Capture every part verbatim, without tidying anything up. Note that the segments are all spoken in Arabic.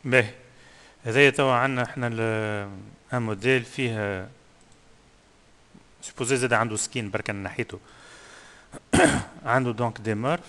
باهي. هذايا توا عندنا احنا ان موديل فيه سيبوزي زاد عنده سكين بركا من ناحيته. عنده دونك دي مارف،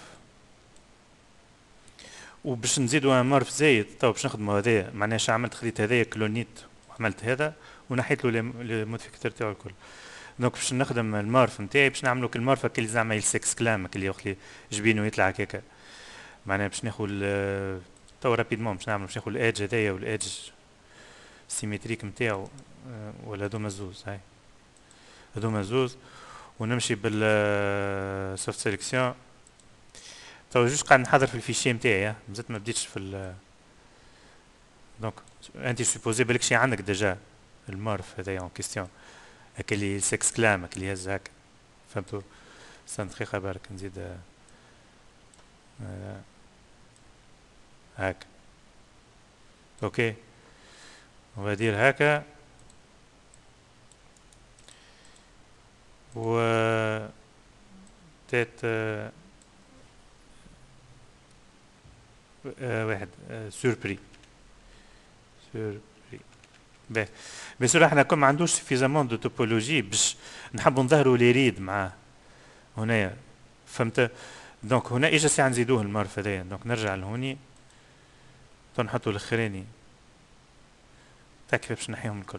وباش نزيدو ان مارف زايد تو باش نخدمو هذايا، معناها شا عملت خليت هذايا كلونيت وعملت هذا ونحيت له لي موديفيكاتور تاعو الكل. دونك باش نخدم المارف نتاعي باش نعملو كالمارف اللي زعما يلسكس كلام اللي يخلي جبينو يطلع هكاكا. معناها باش ناخذ تو رابيدمون باش نعمل باش ناخذ الايدج هذايا والايدج سيمتريك نتاعو، ولا هذوما زوز هاي هذوما زوز، ونمشي بال سوفت سيليكسيون. تو جوست قاعد نحضر في الفيشي نتاعي، مازلت ما بديتش في ال دونك. انت سوبوزي بالك شي عندك ديجا المارف هذايا اون كيستيون، هاك اللي سكس كلام هاك اللي يهز هاك، فهمتوا؟ استنى دقيقة برك نزيد آه، هاك. اوكي، وغادير هكا و تيت آه، آه، واحد آه، سوربري سوربري. باهي، بيان سور احنا كون ما عندوش سuffisamment دو توبولوجي باش نحبوا نظهروا لي ريد معاه هنايا، فهمت؟ دونك هنا اجا ساعة نزيدوه المعرفة هذايا، دونك نرجع لهوني تو نحطوا الاخراني تاع كيف باش نحيهم الكل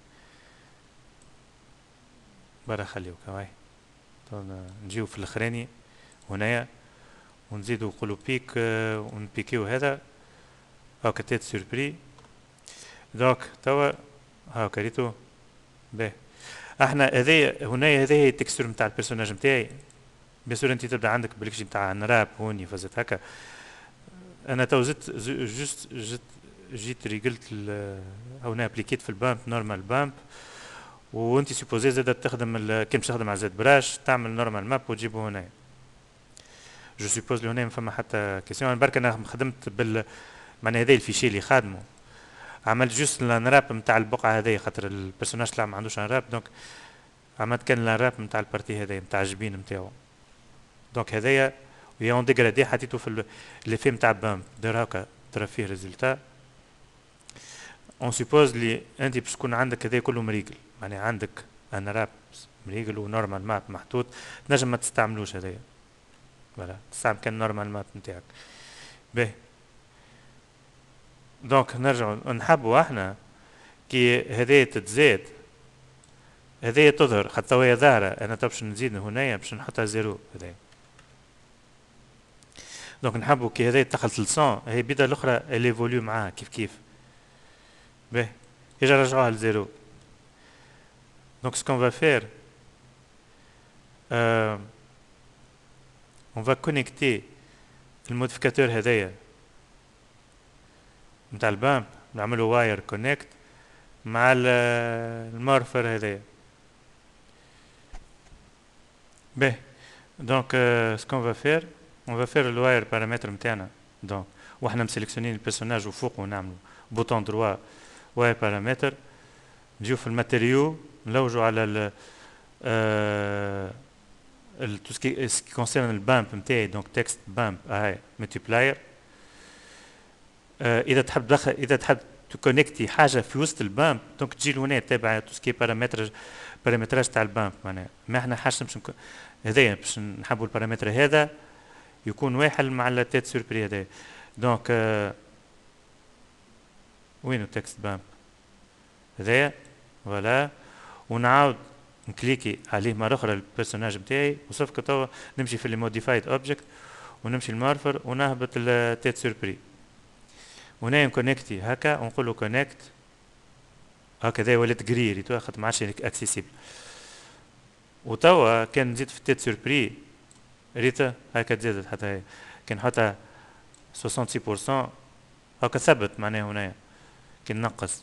برا خليو كواي. تو نجيو في الاخراني هنايا ونزيدو نقولوا بيك آه، ونبيكيو هذا هاكا تيت سوربري. دونك توا هاكا ريتو. باهي، احنا هذايا هنايا هذايا التكستور نتاع البيرسوناج نتاعي. بيان سور انت تبدا عندك بالكشي نتاع نراب هوني فزت هكا. انا تو زدت جوست جيت جيت ريقلت او انا ابليكيت في البامب نورمال بامب، وانت سيبوزي زاد تخدم كي باش تخدم على زد براش تعمل نورمال ماب وتجيبه هنا. جو سيبوز لي هنا ما فما حتى كيسيون برك. انا خدمت بال معناها هذا الفيشي اللي خادمه، عملت جوست الانراب نتاع البقعه هذه خاطر البيرسوناج تاع ما عندوش انراب، دونك عملت كان الانراب نتاع البارتي هذه نتاع الجبين نتاعو. دونك هذايا ويون ديغرادي حطيته في لي في نتاع بامب دير هكا ترى فيه ريزلتا. اون سيبوز لي انت باش تكون عندك هذا كله مريقل، معناها عندك انراب مريقل ونورمال ماب محطوط، تنجم ما تستعملوش هذايا، فوالا تستعمل كان نورمال ماب نتاعك. باهي، دونك نرجعوا نحبوا احنا كي هذايا تتزاد هذايا تظهر خاطر هي ظاهرة. انا تو باش نزيد هنايا باش نحطها زيرو هذايا. دونك نحبوا كي هذايا دخلت للصون هي بدا الاخرى اليفوليو معاها كيف كيف. باهي، يجي رجعوها لزيرو. دونك سكون فا فير اون فا كونيكتي الموديفيكاتور هذايا نتاع البامب، نعملو واير كونكت مع المارفر هذايا. باهي، دونك سكون فا فير اون فا فير الواير بارامتر نتاعنا. دونك واحنا مسيليكسيونين البيرسوناج وفوق ونعملو بوتون دروا واير بارامتر. نجيو في الماتيريو نلوجو على ال ال تو سكي سكي كونسيرن البامب نتاعي، دونك تكست بامب هاي ملتيبلاير. اذا تحب تدخل اذا تحب تكونكتي حاجه في وسط البامب دونك تجي لهنا تابع تو سكي بارامتر بارامتراج تاع البامب. معناها ما احنا حاجه باش هذايا باش نحبوا البارامتر هذا يكون واحد مع التيت سوربري هذايا. دونك آه وينو تكست بامب هذايا فوالا، ونعاود نكليكي عليه مرة أخرى البيرسوناج نتاعي، وصف توا نمشي في الموديفايد اوبجكت ونمشي المارفر ونهبط التيت سوربري ونايم نكونكتي هكا ونقولو كونكت هكذا ولات جري تو خاطر ما عادش اكسيسيبل. وتوا كان نزيد في التيت سوربري ريتا هكا تزادت حتى هي كان حتى ستة وستين بالمية هكا ثبت معناها هنايا كان نقص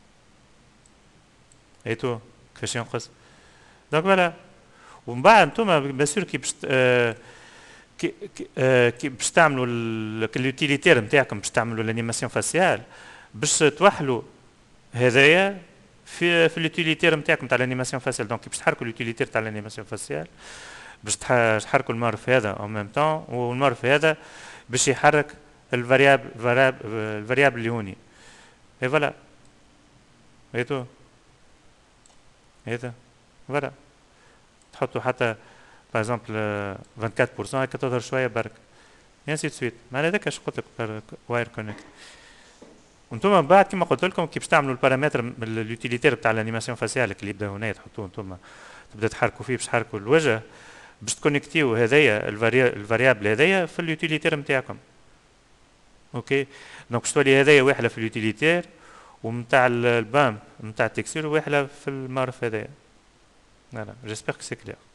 ايتو كيفاش ينقص. دونك فوالا، ومن بعد نتوما بيان كي باش آه كي آه كي باش تعملوا اليوتيليتير نتاعكم باش تعملوا الانيماسيون فاسيال باش توحلوا هذايا في في اليوتيليتير نتاعكم تاع الانيماسيون فاسيال. دونك باش تحركوا اليوتيليتير تاع الانيماسيون فاسيال باش تحركوا المعرف هذا او ميم طون، والمعرف هذا باش يحرك الفاريابل الفاريابل اللي هوني اي فوالا ايتو ايتا فوالا تحطوا حتى باغ اكزومبل أربعة وعشرين بالمية هكا تظهر شويه برك انسي سويت معناها هذاك اش قلت لك واير كونكت. وانتم من بعد كيما قلت لكم كي باش تعملوا البارامتر اليوتيليتير بتاع الانيماسيون فاسيالك اللي يبدا هنا تحطوه انتم تبدا تحركوا فيه باش تحركوا الوجه باش تكونكتيو هذايا الفاريابل هذايا في اليوتيليتير نتاعكم. اوكي دونك باش تولي هذايا واحده في اليوتيليتير ومتاع البام نتاع التكسير واحده في المعرف هذايا. فوالا جيسبر كو سي كلير.